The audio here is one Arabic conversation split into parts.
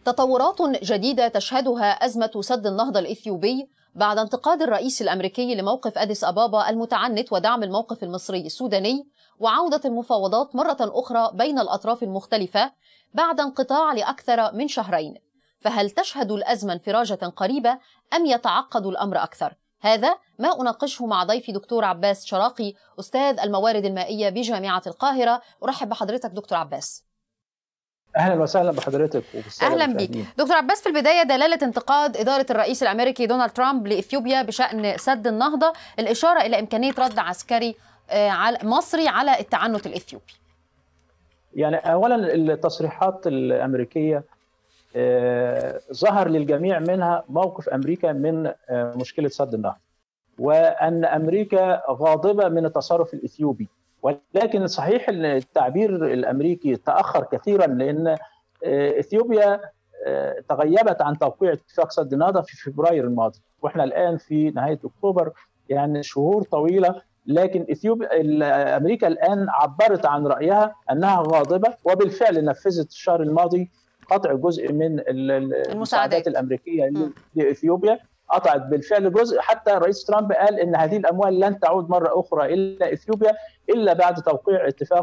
تطورات جديدة تشهدها أزمة سد النهضة الإثيوبي بعد انتقاد الرئيس الأمريكي لموقف أديس أبابا المتعنت ودعم الموقف المصري السوداني، وعودة المفاوضات مرة أخرى بين الأطراف المختلفة بعد انقطاع لأكثر من شهرين. فهل تشهد الأزمة انفراجة قريبة أم يتعقد الأمر أكثر؟ هذا ما أناقشه مع ضيفي دكتور عباس شراقي، أستاذ الموارد المائية بجامعة القاهرة. أرحب بحضرتك دكتور عباس. اهلا وسهلا بحضرتك اهلا بك دكتور عباس. في البدايه، دلاله انتقاد اداره الرئيس الامريكي دونالد ترامب لاثيوبيا بشان سد النهضه، الاشاره الى امكانيه رد عسكري مصري على التعنت الاثيوبي. يعني اولا التصريحات الامريكيه ظهر للجميع منها موقف امريكا من مشكله سد النهضه، وان امريكا غاضبه من التصرف الاثيوبي. ولكن صحيح ان التعبير الامريكي تاخر كثيرا، لان اثيوبيا تغيبت عن توقيع اتفاق سد النهضه في فبراير الماضي، واحنا الان في نهايه اكتوبر، يعني شهور طويله. لكن امريكا الان عبرت عن رايها انها غاضبه، وبالفعل نفذت الشهر الماضي قطع جزء من المساعدات الامريكيه لاثيوبيا. قطعت بالفعل جزء، حتى الرئيس ترامب قال ان هذه الاموال لن تعود مره اخرى الى اثيوبيا الا بعد توقيع اتفاق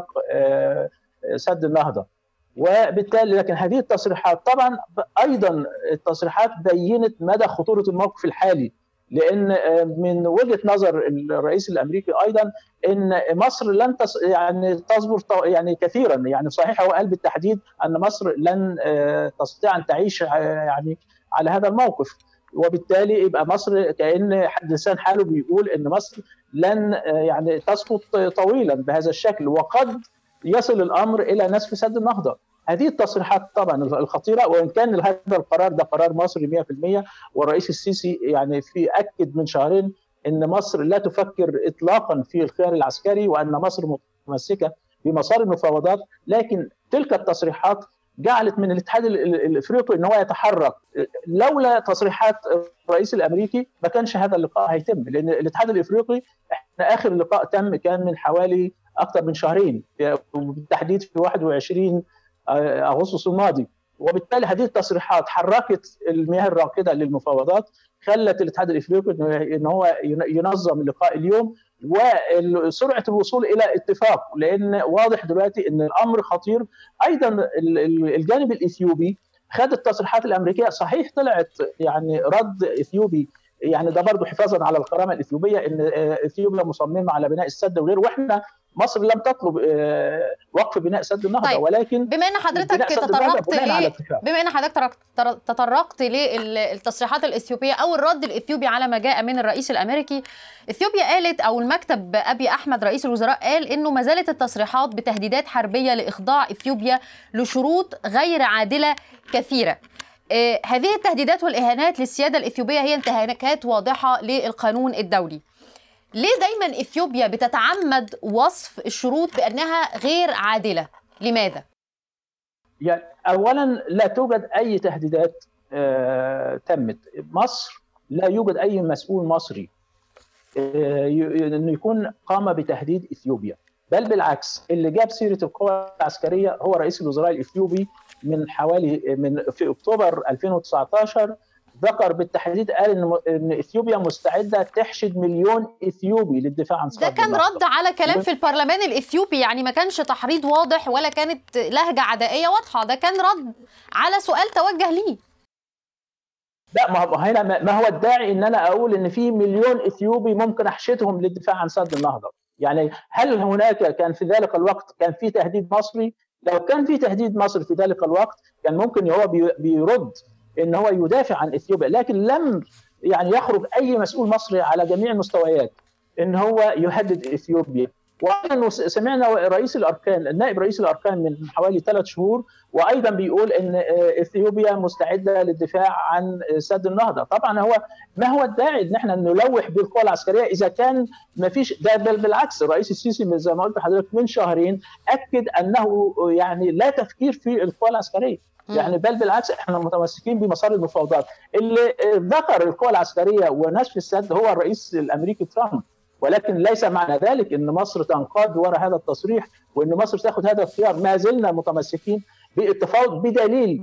سد النهضه. وبالتالي لكن هذه التصريحات طبعا ايضا التصريحات بينت مدى خطوره الموقف الحالي، لان من وجهه نظر الرئيس الامريكي ايضا ان مصر لن تصبر يعني كثيرا. يعني صحيح هو قال بالتحديد ان مصر لن تستطيع ان تعيش يعني على هذا الموقف، وبالتالي يبقى مصر كأن لسان حاله بيقول ان مصر لن يعني تسقط طويلا بهذا الشكل، وقد يصل الامر الى نسف سد النهضه. هذه التصريحات طبعا الخطيره، وان كان هذا القرار ده قرار مصري 100%، والرئيس السيسي يعني اكد من شهرين ان مصر لا تفكر اطلاقا في الخيار العسكري، وان مصر متمسكه بمسار المفاوضات. لكن تلك التصريحات جعلت من الاتحاد الافريقي ان هو يتحرك. لولا تصريحات الرئيس الامريكي ما كانش هذا اللقاء هيتم، لان الاتحاد الافريقي احنا اخر لقاء تم كان من حوالي اكثر من شهرين، وبالتحديد في 21 اغسطس الماضي. وبالتالي هذه التصريحات حركت المياه الراكده للمفاوضات، خلت الاتحاد الافريقي ان هو ينظم اللقاء اليوم وسرعه الوصول الى اتفاق، لان واضح دلوقتي ان الامر خطير. ايضا الجانب الاثيوبي خد التصريحات الامريكيه، صحيح طلعت يعني رد اثيوبي، يعني ده برضه حفاظا على الكرامه الاثيوبيه، ان اثيوبيا مصممه على بناء السد وغيره، واحنا مصر لم تطلب وقف بناء سد النهضه. طيب. ولكن بما ان حضرتك تطرقت للتصريحات الاثيوبيه او الرد الاثيوبي على ما جاء من الرئيس الامريكي، اثيوبيا قالت او المكتب ابي احمد رئيس الوزراء قال انه ما زالت التصريحات بتهديدات حربيه لاخضاع اثيوبيا لشروط غير عادله كثيره. هذه التهديدات والاهانات للسياده الاثيوبيه هي انتهاكات واضحه للقانون الدولي. ليه دايما اثيوبيا بتتعمد وصف الشروط بانها غير عادله؟ لماذا؟ يعني اولا لا توجد اي تهديدات تمت. مصر لا يوجد اي مسؤول مصري انه يكون قام بتهديد اثيوبيا، بل بالعكس، اللي جاب سيره القوى العسكريه هو رئيس الوزراء الاثيوبي في اكتوبر 2019. ذكر بالتحديد، قال ان اثيوبيا مستعده تحشد 1,000,000 اثيوبي للدفاع عن سد النهضه. ده كان رد على كلام في البرلمان الاثيوبي، يعني ما كانش تحريض واضح ولا كانت لهجه عدائيه واضحه، ده كان رد على سؤال توجه ليه. لا، ما هو الداعي ان انا اقول ان في 1,000,000 اثيوبي ممكن احشدهم للدفاع عن سد النهضه؟ يعني هل هناك كان في ذلك الوقت كان في تهديد مصري؟ لو كان في تهديد مصري في ذلك الوقت كان ممكن هو بيرد ان هو يدافع عن اثيوبيا، لكن لم يعني يخرج اي مسؤول مصري على جميع المستويات ان هو يهدد اثيوبيا. وايضا سمعنا رئيس الاركان، نائب رئيس الاركان من حوالي 3 شهور، وايضا بيقول ان اثيوبيا مستعده للدفاع عن سد النهضه. طبعا هو ما هو الداعي ان احنا نلوح بالقوى العسكريه اذا كان ما فيش ده؟ بل بالعكس، الرئيس السيسي زي ما قلت لحضرتك من شهرين اكد انه يعني لا تفكير في القوى العسكريه، يعني بل بالعكس احنا متمسكين بمسار المفاوضات. اللي ذكر القوى العسكريه ونسف السد هو الرئيس الامريكي ترامب، ولكن ليس معنى ذلك ان مصر تنقاد وراء هذا التصريح وان مصر تاخذ هذا الخيار. ما زلنا متمسكين بالتفاوض، بدليل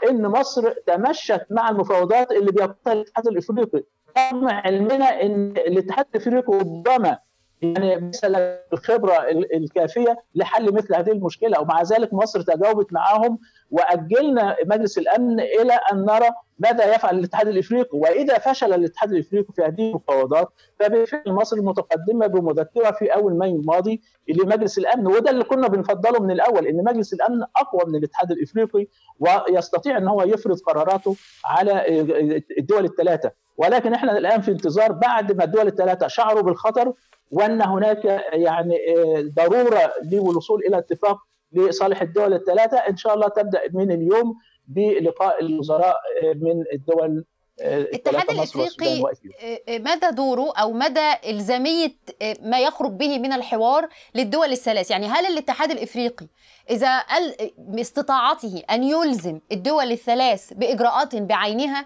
ان مصر تمشت مع المفاوضات اللي بيقودها الاتحاد الافريقي، رغم علمنا ان الاتحاد الافريقي ربما يعني مثلا الخبره الكافيه لحل مثل هذه المشكله، ومع ذلك مصر تجاوبت معهم واجلنا مجلس الامن الى ان نرى ماذا يفعل الاتحاد الافريقي، واذا فشل الاتحاد الافريقي في هذه المفاوضات فبالفعل مصر متقدمه بمذكره في اول مايو الماضي لمجلس الامن، وده اللي كنا بنفضله من الاول، ان مجلس الامن اقوى من الاتحاد الافريقي ويستطيع ان هو يفرض قراراته على الدول الثلاثه، ولكن احنا الان في انتظار بعد ما الدول الثلاثه شعروا بالخطر وان هناك يعني ضروره للوصول الى اتفاق لصالح الدول الثلاثه، ان شاء الله تبدا من اليوم بلقاء الوزراء من الدول الاتحاد الافريقي مدى دوره او مدى الزاميه ما يخرج به من الحوار للدول الثلاث؟ يعني هل الاتحاد الافريقي اذا قال باستطاعته ان يلزم الدول الثلاث باجراءات بعينها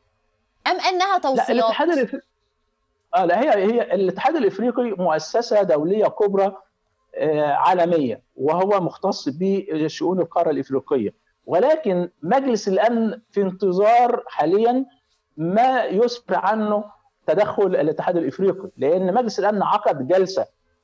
ام انها توصيات؟ لا، الاتحاد الافريقي لا، هي الاتحاد الافريقي مؤسسه دوليه كبرى عالميه، وهو مختص بشؤون القاره الافريقيه، ولكن مجلس الامن في انتظار حاليا ما يسفر عنه تدخل الاتحاد الافريقي، لان مجلس الامن عقد جلسه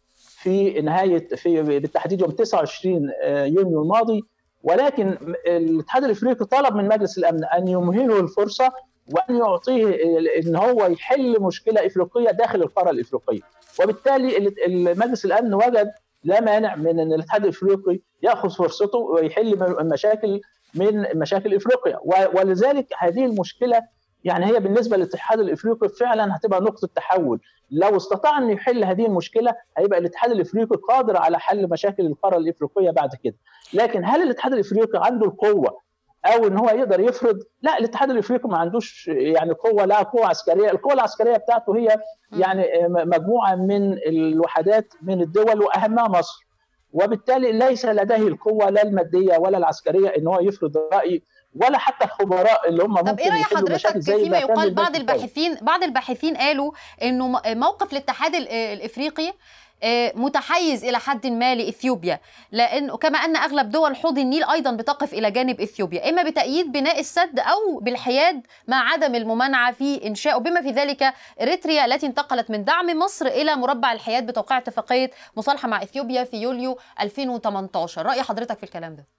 في نهايه بالتحديد يوم 29 يونيو الماضي، ولكن الاتحاد الافريقي طلب من مجلس الامن ان يمهله الفرصه وان يعطيه ان هو يحل مشكله افريقيه داخل القاره الافريقيه، وبالتالي مجلس الامن وجد لا مانع من ان الاتحاد الافريقي ياخذ فرصته ويحل مشاكل من مشاكل افريقيا، ولذلك هذه المشكله يعني هي بالنسبه للاتحاد الافريقي فعلا هتبقى نقطه تحول، لو استطاع ان يحل هذه المشكله هيبقى الاتحاد الافريقي قادر على حل مشاكل القاره الافريقيه بعد كده، لكن هل الاتحاد الافريقي عنده القوه او ان هو يقدر يفرض؟ لا، الاتحاد الافريقي ما عندوش يعني قوه، لا قوه عسكريه، القوه العسكريه بتاعته هي يعني مجموعه من الوحدات من الدول واهمها مصر، وبالتالي ليس لديه القوه لا الماديه ولا العسكريه ان هو يفرض راي، ولا حتى الخبراء اللي هم ممكن طب ايه راي حضرتك فيما يقال بعض الباحثين قالوا انه موقف الاتحاد الافريقي متحيز الى حد ما لاثيوبيا، لانه كما ان اغلب دول حوض النيل ايضا بتقف الى جانب اثيوبيا، اما بتأييد بناء السد او بالحياد مع عدم الممانعه في انشائه، بما في ذلك اريتريا التي انتقلت من دعم مصر الى مربع الحياد بتوقيع اتفاقيه مصالحه مع اثيوبيا في يوليو 2018. راي حضرتك في الكلام ده؟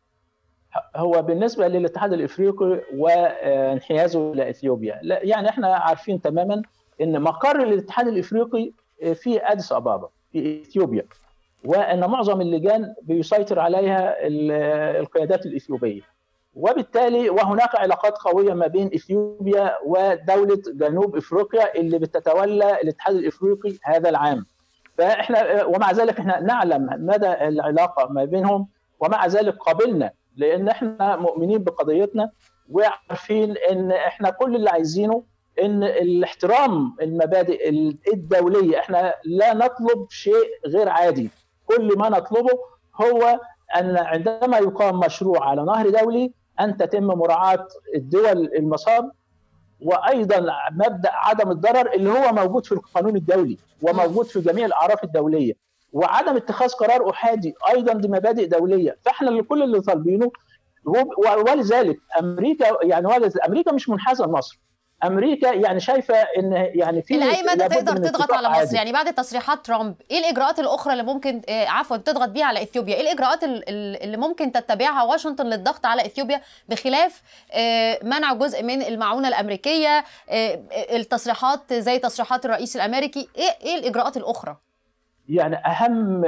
هو بالنسبه للاتحاد الافريقي وانحيازه لاثيوبيا، يعني احنا عارفين تماما ان مقر الاتحاد الافريقي في اديس ابابا في اثيوبيا، وان معظم اللجان بيسيطر عليها القيادات الاثيوبيه، وبالتالي وهناك علاقات قويه ما بين اثيوبيا ودوله جنوب افريقيا اللي بتتولى الاتحاد الافريقي هذا العام، فاحنا ومع ذلك احنا نعلم مدى العلاقه ما بينهم، ومع ذلك قابلنا لان احنا مؤمنين بقضيتنا وعارفين ان احنا كل اللي عايزينه ان الاحترام المبادئ الدوليه، احنا لا نطلب شيء غير عادي، كل ما نطلبه هو ان عندما يقام مشروع على نهر دولي ان تتم مراعاه الدول المصاب، وايضا مبدا عدم الضرر اللي هو موجود في القانون الدولي وموجود في جميع الاعراف الدوليه، وعدم اتخاذ قرار احادي ايضا دي مبادئ دوليه، فاحنا كل اللي طالبينه ولذلك امريكا مش منحازه لمصر، امريكا يعني شايفه ان يعني في الى اي مدى تقدر تضغط على مصر؟ يعني بعد تصريحات ترامب ايه الاجراءات الاخرى اللي ممكن تضغط بيها على اثيوبيا؟ ايه الاجراءات اللي ممكن تتبعها واشنطن للضغط على اثيوبيا بخلاف منع جزء من المعونه الامريكيه، التصريحات زي تصريحات الرئيس الامريكي؟ ايه الاجراءات الاخرى؟ يعني اهم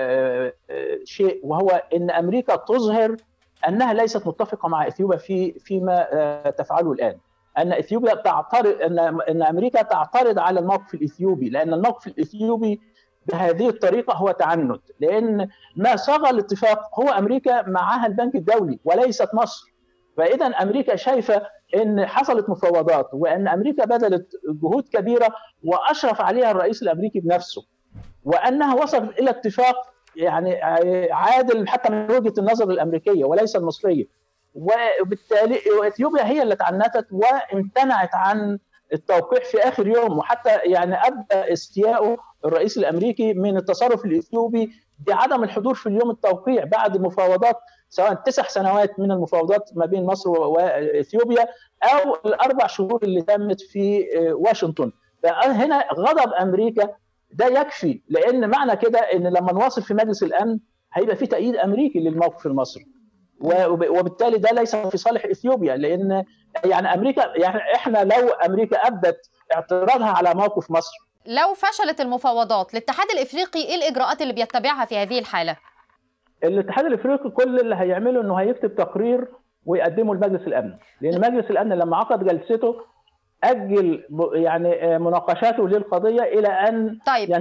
شيء وهو ان امريكا تظهر انها ليست متفقه مع اثيوبيا فيما تفعله الان، ان اثيوبيا تعترض ان امريكا تعترض على الموقف الاثيوبي، لان الموقف الاثيوبي بهذه الطريقه هو تعنت، لان ما صاغ الاتفاق هو امريكا معها البنك الدولي وليست مصر، فاذا امريكا شايفه ان حصلت مفاوضات وان امريكا بذلت جهود كبيره واشرف عليها الرئيس الامريكي بنفسه، وانها وصلت الى اتفاق يعني عادل حتى من وجهه النظر الامريكيه وليس المصريه، وبالتالي اثيوبيا هي اللي تعنتت وامتنعت عن التوقيع في اخر يوم، وحتى يعني ابدى استياءه الرئيس الامريكي من التصرف الاثيوبي بعدم الحضور في اليوم التوقيع بعد مفاوضات سواء 9 سنوات من المفاوضات ما بين مصر واثيوبيا او ال4 شهور اللي تمت في واشنطن. فهنا غضب امريكا ده يكفي، لان معنى كده ان لما نواصل في مجلس الامن هيبقى في تأييد امريكي للموقف المصري، وبالتالي ده ليس في صالح اثيوبيا، لان يعني امريكا، يعني احنا لو امريكا ابدت اعتراضها على موقف مصر، لو فشلت المفاوضات الاتحاد الافريقي ايه الاجراءات اللي بيتبعها في هذه الحاله؟ الاتحاد الافريقي كل اللي هيعمله انه هيكتب تقرير ويقدمه لمجلس الامن، لان مجلس الامن لما عقد جلسته اجل يعني مناقشاته للقضيه الى ان طيب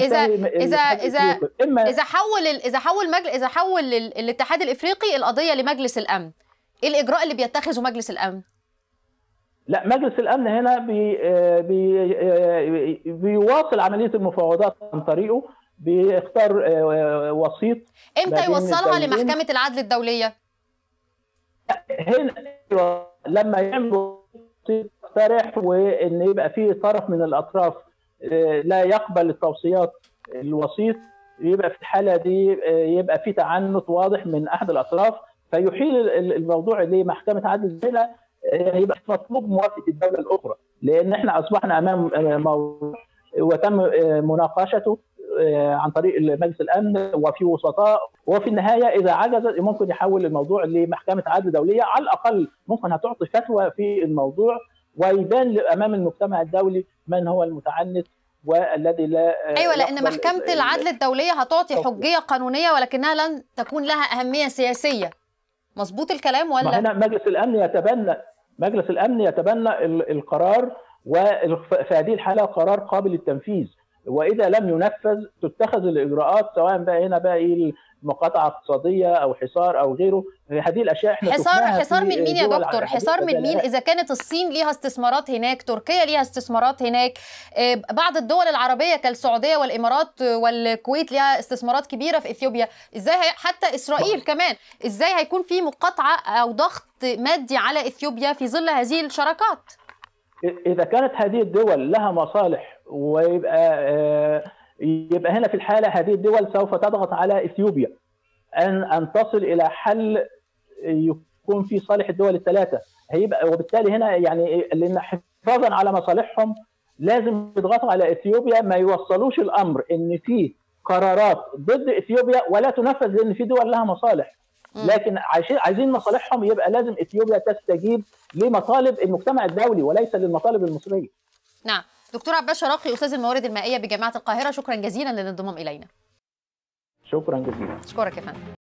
اذا حول الاتحاد الافريقي القضيه لمجلس الامن، ايه الاجراء اللي بيتخذه مجلس الامن؟ لا، مجلس الامن هنا بيواصل عمليه المفاوضات عن طريقه، بيختار وسيط. امتى يوصلها لمحكمه العدل الدوليه؟ هنا لما يعملوا يقترح وان يبقى في طرف من الاطراف لا يقبل التوصيات الوسيط، يبقى في الحاله دي يبقى في تعنت واضح من احد الاطراف فيحيل الموضوع لمحكمه عدل الدولة، يبقى مطلوب موافقه الدوله الاخرى، لان احنا اصبحنا امام موضوع وتم مناقشته عن طريق مجلس الامن وفي وسطاء، وفي النهايه اذا عجز ممكن يحول الموضوع لمحكمه عدل دوليه، على الاقل ممكن هتعطي فتوى في الموضوع ويبان امام المجتمع الدولي من هو المتعنت والذي لا ايوه، لان محكمه العدل الدوليه هتعطي حجيه قانونيه ولكنها لن تكون لها اهميه سياسيه. مظبوط الكلام ولا؟ هنا مجلس الامن يتبنى القرار، وفي هذه الحاله قرار قابل للتنفيذ، واذا لم ينفذ تتخذ الاجراءات، سواء بقى هنا بقى ايه مقاطعه اقتصاديه او حصار او غيره. هذه الاشياء احنا حصار من مين يا دكتور؟ حصار من مين؟ اذا كانت الصين ليها استثمارات هناك، تركيا ليها استثمارات هناك، بعض الدول العربيه كالسعوديه والامارات والكويت ليها استثمارات كبيره في اثيوبيا، ازاي حتى اسرائيل كمان، ازاي هيكون في مقاطعه او ضغط مادي على اثيوبيا في ظل هذه الشراكات؟ اذا كانت هذه الدول لها مصالح يبقى هنا في الحاله هذه الدول سوف تضغط على اثيوبيا ان تصل الى حل يكون في صالح الدول الثلاثه، هيبقى وبالتالي هنا يعني لان حفاظا على مصالحهم لازم يضغطوا على اثيوبيا ما يوصلوش الامر ان في قرارات ضد اثيوبيا ولا تنفذ، لان في دول لها مصالح، لكن عايزين مصالحهم، يبقى لازم اثيوبيا تستجيب لمطالب المجتمع الدولي وليس للمطالب المصريه. نعم. دكتور عباس شراقي، استاذ الموارد المائيه بجامعه القاهره، شكرا جزيلا للانضمام الينا. شكرا جزيلا. اشكرك يا فندم.